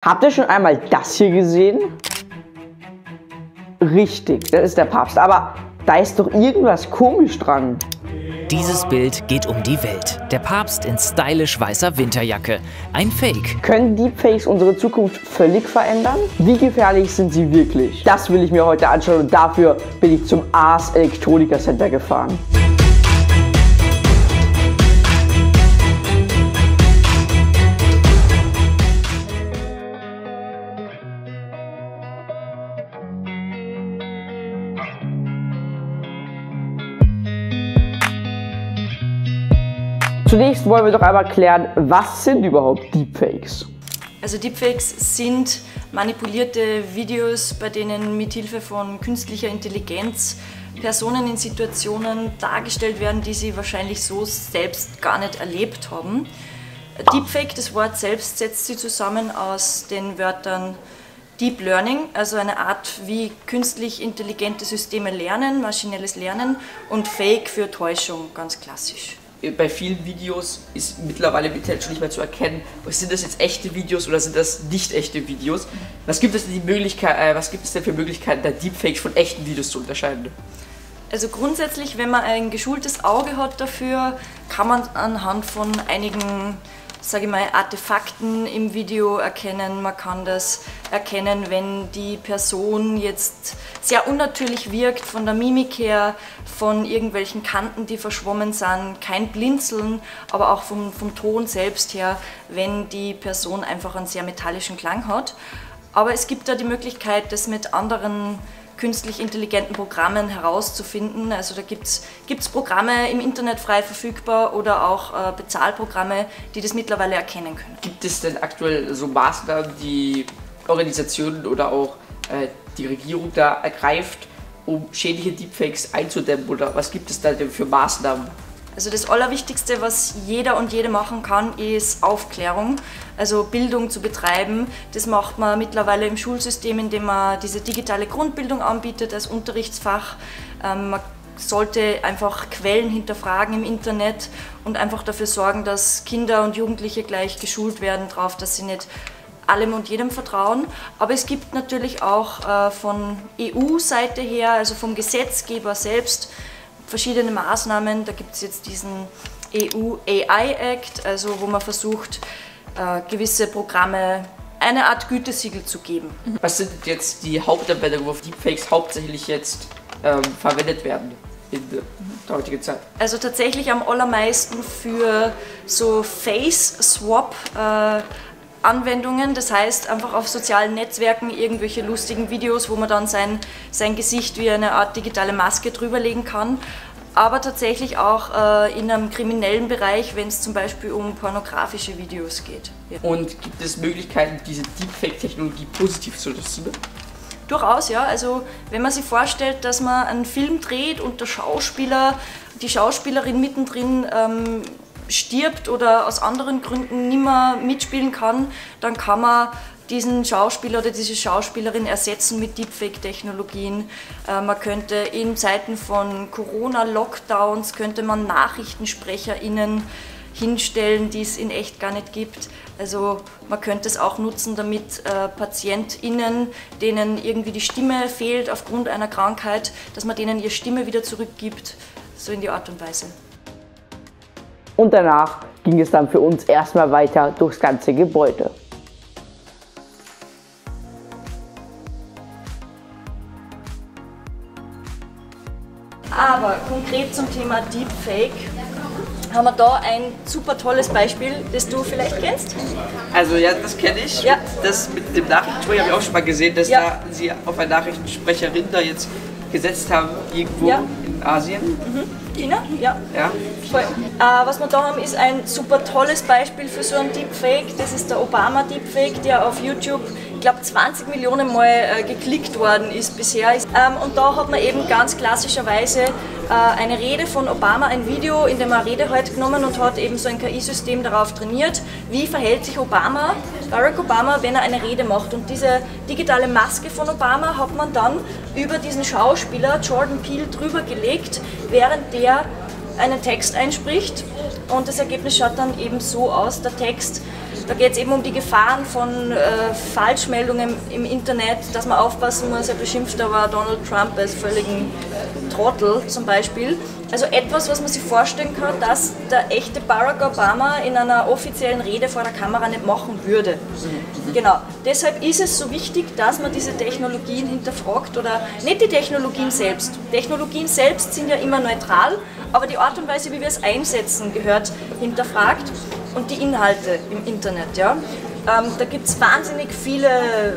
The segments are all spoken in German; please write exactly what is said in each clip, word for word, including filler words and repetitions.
Habt ihr schon einmal das hier gesehen? Richtig, das ist der Papst. Aber da ist doch irgendwas komisch dran. Dieses Bild geht um die Welt. Der Papst in stylisch weißer Winterjacke. Ein Fake. Können Deepfakes unsere Zukunft völlig verändern? Wie gefährlich sind sie wirklich? Das will ich mir heute anschauen und dafür bin ich zum Ars Electronica Center gefahren. Zunächst wollen wir doch einmal klären, was sind überhaupt Deepfakes? Also Deepfakes sind manipulierte Videos, bei denen mithilfe von künstlicher Intelligenz Personen in Situationen dargestellt werden, die sie wahrscheinlich so selbst gar nicht erlebt haben. Deepfake, das Wort selbst, setzt sich zusammen aus den Wörtern Deep Learning, also eine Art, wie künstlich intelligente Systeme lernen, maschinelles Lernen, und Fake für Täuschung, ganz klassisch. Bei vielen Videos ist mittlerweile im Internet schon nicht mehr zu erkennen, sind das jetzt echte Videos oder sind das nicht echte Videos. Was gibt es denn, die Möglichkeit, äh, was gibt es denn für Möglichkeiten, da Deepfakes von echten Videos zu unterscheiden? Also grundsätzlich, wenn man ein geschultes Auge hat dafür, kann man anhand von einigen, sage ich mal, Artefakten im Video erkennen. Man kann das erkennen, wenn die Person jetzt sehr unnatürlich wirkt, von der Mimik her, von irgendwelchen Kanten, die verschwommen sind, kein Blinzeln, aber auch vom, vom Ton selbst her, wenn die Person einfach einen sehr metallischen Klang hat. Aber es gibt da die Möglichkeit, das mit anderen künstlich intelligenten Programmen herauszufinden. Also da gibt es Programme im Internet frei verfügbar oder auch äh, Bezahlprogramme, die das mittlerweile erkennen können. Gibt es denn aktuell so Maßnahmen, die Organisationen oder auch äh, die Regierung da ergreift, um schädliche Deepfakes einzudämmen, oder was gibt es da denn für Maßnahmen? Also das Allerwichtigste, was jeder und jede machen kann, ist Aufklärung, also Bildung zu betreiben. Das macht man mittlerweile im Schulsystem, indem man diese digitale Grundbildung anbietet als Unterrichtsfach. Ähm, man sollte einfach Quellen hinterfragen im Internet und einfach dafür sorgen, dass Kinder und Jugendliche gleich geschult werden darauf, dass sie nicht allem und jedem vertrauen. Aber es gibt natürlich auch äh, von E U-Seite her, also vom Gesetzgeber selbst, verschiedene Maßnahmen. Da gibt es jetzt diesen E U A I Act, also wo man versucht, äh, gewisse Programme eine Art Gütesiegel zu geben. Was sind jetzt die Hauptanwendungen, wo Deepfakes hauptsächlich jetzt ähm, verwendet werden in der heutigen Zeit? Also tatsächlich am allermeisten für so Face-Swap äh, Anwendungen, das heißt einfach auf sozialen Netzwerken irgendwelche lustigen Videos, wo man dann sein, sein Gesicht wie eine Art digitale Maske drüberlegen kann, aber tatsächlich auch äh, in einem kriminellen Bereich, wenn es zum Beispiel um pornografische Videos geht. Ja. Und gibt es Möglichkeiten, diese Deepfake-Technologie positiv zu nutzen? Durchaus, ja. Also wenn man sich vorstellt, dass man einen Film dreht und der Schauspieler, die Schauspielerin mittendrin ähm, stirbt oder aus anderen Gründen nicht mehr mitspielen kann, dann kann man diesen Schauspieler oder diese Schauspielerin ersetzen mit Deepfake-Technologien. Äh, man könnte in Zeiten von Corona-Lockdowns könnte man NachrichtensprecherInnen hinstellen, die es in echt gar nicht gibt. Also man könnte es auch nutzen, damit äh, PatientInnen, denen irgendwie die Stimme fehlt aufgrund einer Krankheit, dass man denen ihre Stimme wieder zurückgibt, so in die Art und Weise. Und danach ging es dann für uns erstmal weiter durchs ganze Gebäude. Aber konkret zum Thema Deepfake haben wir da ein super tolles Beispiel, das du vielleicht kennst. Also ja, das kenne ich. Ja. Das mit dem Nachrichtensprecher habe ich auch schon mal gesehen, dass ja. da sie auf eine Nachrichtensprecherin da jetzt gesetzt haben, irgendwo ja. in Asien. Mhm. China? Ja. ja. Voll. Äh, was wir da haben, ist ein super tolles Beispiel für so einen Deepfake. Das ist der Obama-Deepfake, der auf YouTube, ich glaube, zwanzig Millionen Mal äh, geklickt worden ist bisher. Ähm, und da hat man eben ganz klassischerweise äh, eine Rede von Obama, ein Video, in dem er Rede halt genommen und hat eben so ein K I-System darauf trainiert, wie verhält sich Obama, Barack Obama, wenn er eine Rede macht. Und diese digitale Maske von Obama hat man dann über diesen Schauspieler Jordan Peele drüber gelegt, während der einen Text einspricht, und das Ergebnis schaut dann eben so aus. Der Text Da geht es eben um die Gefahren von äh, Falschmeldungen im Internet, dass man aufpassen muss, er beschimpft aber Donald Trump als völligen Trottel zum Beispiel. Also etwas, was man sich vorstellen kann, dass der echte Barack Obama in einer offiziellen Rede vor der Kamera nicht machen würde. Genau. Deshalb ist es so wichtig, dass man diese Technologien hinterfragt oder nicht die Technologien selbst. Technologien selbst sind ja immer neutral, aber die Art und Weise, wie wir es einsetzen, gehört hinterfragt und die Inhalte im Internet. Ja? Ähm, da gibt es wahnsinnig viele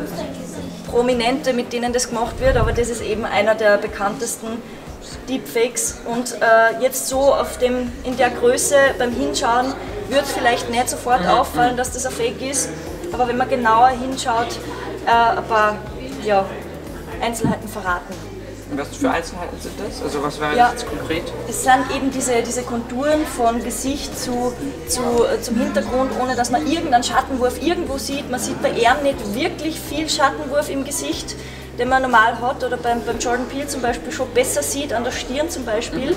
Prominente, mit denen das gemacht wird, aber das ist eben einer der bekanntesten Deepfakes und äh, jetzt so auf dem, in der Größe beim Hinschauen wird vielleicht nicht sofort auffallen, dass das ein Fake ist, aber wenn man genauer hinschaut, äh, ein paar ja, Einzelheiten verraten. Und was für Einzelheiten sind das? Also was wäre ja, das jetzt konkret? Es sind eben diese, diese Konturen von Gesicht zu, zu, äh, zum Hintergrund, ohne dass man irgendeinen Schattenwurf irgendwo sieht. Man sieht bei ihm nicht wirklich viel Schattenwurf im Gesicht, den man normal hat oder beim, beim Jordan Peele zum Beispiel schon besser sieht, an der Stirn zum Beispiel.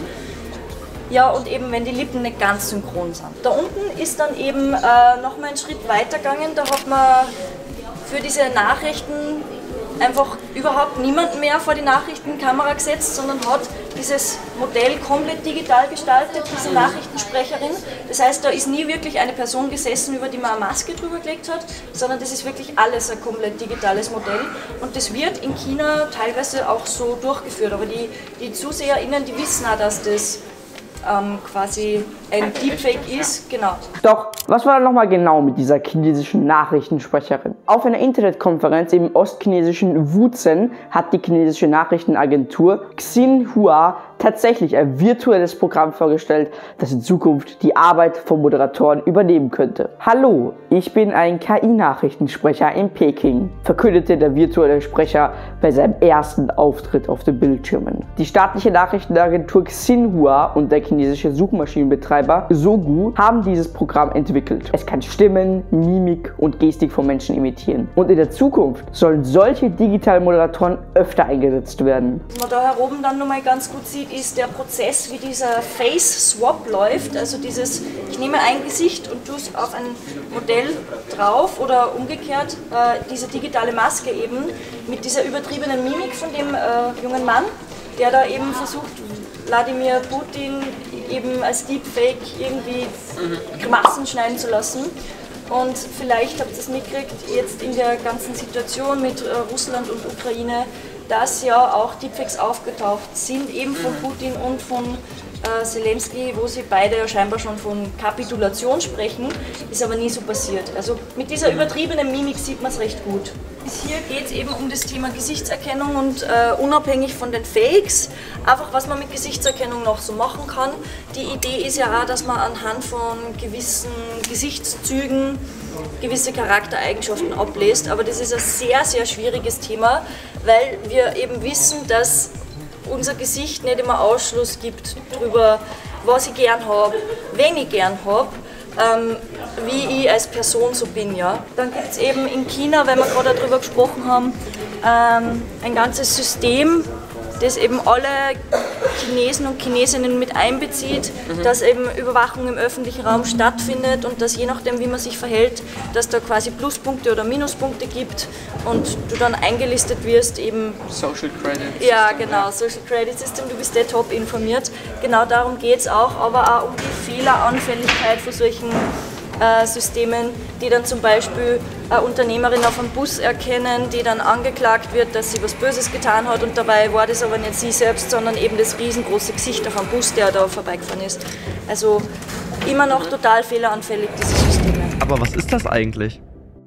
Ja, und eben wenn die Lippen nicht ganz synchron sind. Da unten ist dann eben äh, nochmal einen Schritt weiter gegangen, da hat man für diese Nachrichten einfach überhaupt niemanden mehr vor die Nachrichtenkamera gesetzt, sondern hat dieses Modell komplett digital gestaltet, diese Nachrichtensprecherin. Das heißt, da ist nie wirklich eine Person gesessen, über die man eine Maske drüber gelegt hat, sondern das ist wirklich alles ein komplett digitales Modell. Und das wird in China teilweise auch so durchgeführt. Aber die, die ZuseherInnen, die wissen auch, dass das ähm, quasi ein Deepfake ist. Genau. Doch, was war da nochmal genau mit dieser chinesischen Nachrichtensprecherin? Auf einer Internetkonferenz im ostchinesischen Wuzhen hat die chinesische Nachrichtenagentur Xinhua tatsächlich ein virtuelles Programm vorgestellt, das in Zukunft die Arbeit von Moderatoren übernehmen könnte. Hallo, ich bin ein K I-Nachrichtensprecher in Peking, verkündete der virtuelle Sprecher bei seinem ersten Auftritt auf den Bildschirmen. Die staatliche Nachrichtenagentur Xinhua und der chinesische Suchmaschinenbetreiber Sogu haben dieses Programm entwickelt. Es kann Stimmen, Mimik und Gestik von Menschen imitieren. Und in der Zukunft sollen solche digitalen Moderatoren öfter eingesetzt werden. Was man da heroben dann nochmal ganz gut sieht, ist der Prozess, wie dieser Face Swap läuft. Also dieses, ich nehme ein Gesicht und tue es auf ein Modell drauf oder umgekehrt äh, diese digitale Maske eben mit dieser übertriebenen Mimik von dem äh, jungen Mann, der da eben versucht, Wladimir Putin eben als Deepfake irgendwie Grimassen schneiden zu lassen. Und vielleicht habt ihr es mitgekriegt, jetzt in der ganzen Situation mit äh, Russland und Ukraine, dass ja auch Deepfakes aufgetaucht sind, eben von Putin und von äh, Zelensky, wo sie beide ja scheinbar schon von Kapitulation sprechen, ist aber nie so passiert. Also mit dieser übertriebenen Mimik sieht man es recht gut. Hier geht es eben um das Thema Gesichtserkennung und äh, unabhängig von den Fakes, einfach was man mit Gesichtserkennung noch so machen kann. Die Idee ist ja auch, dass man anhand von gewissen Gesichtszügen gewisse Charaktereigenschaften ablässt, aber das ist ein sehr, sehr schwieriges Thema, weil wir eben wissen, dass unser Gesicht nicht immer Ausschluss gibt darüber, was ich gern habe, wen ich gern habe, ähm, wie ich als Person so bin. Ja. Dann gibt es eben in China, weil wir gerade darüber gesprochen haben, ähm, ein ganzes System, das eben alle Chinesen und Chinesinnen mit einbezieht, mhm. dass eben Überwachung im öffentlichen Raum stattfindet und dass je nachdem, wie man sich verhält, dass da quasi Pluspunkte oder Minuspunkte gibt und du dann eingelistet wirst eben... Social Credit. Ja, genau, Social Credit System, du bist der top informiert. Genau darum geht es auch, aber auch um die Fehleranfälligkeit von solchen äh, Systemen, die dann zum Beispiel eine Unternehmerin auf einem Bus erkennen, die dann angeklagt wird, dass sie was Böses getan hat und dabei war das aber nicht sie selbst, sondern eben das riesengroße Gesicht auf einem Bus, der da vorbeigefahren ist. Also immer noch total fehleranfällig, diese Systeme. Aber was ist das eigentlich?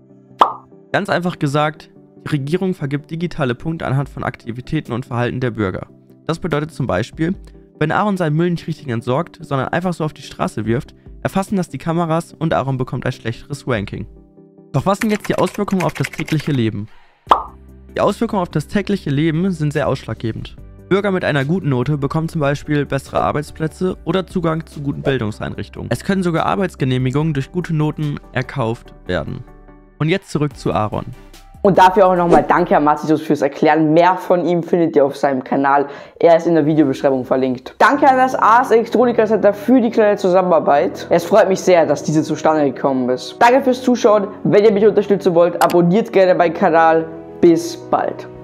Ganz einfach gesagt, die Regierung vergibt digitale Punkte anhand von Aktivitäten und Verhalten der Bürger. Das bedeutet zum Beispiel, wenn Aaron seinen Müll nicht richtig entsorgt, sondern einfach so auf die Straße wirft, erfassen das die Kameras und Aaron bekommt ein schlechteres Ranking. Doch was sind jetzt die Auswirkungen auf das tägliche Leben? Die Auswirkungen auf das tägliche Leben sind sehr ausschlaggebend. Bürger mit einer guten Note bekommen zum Beispiel bessere Arbeitsplätze oder Zugang zu guten Bildungseinrichtungen. Es können sogar Arbeitsgenehmigungen durch gute Noten erkauft werden. Und jetzt zurück zu Aaron. Und dafür auch nochmal danke an Matthias fürs Erklären. Mehr von ihm findet ihr auf seinem Kanal. Er ist in der Videobeschreibung verlinkt. Danke an das Ars Electronica Center für die kleine Zusammenarbeit. Es freut mich sehr, dass diese zustande gekommen ist. Danke fürs Zuschauen. Wenn ihr mich unterstützen wollt, abonniert gerne meinen Kanal. Bis bald.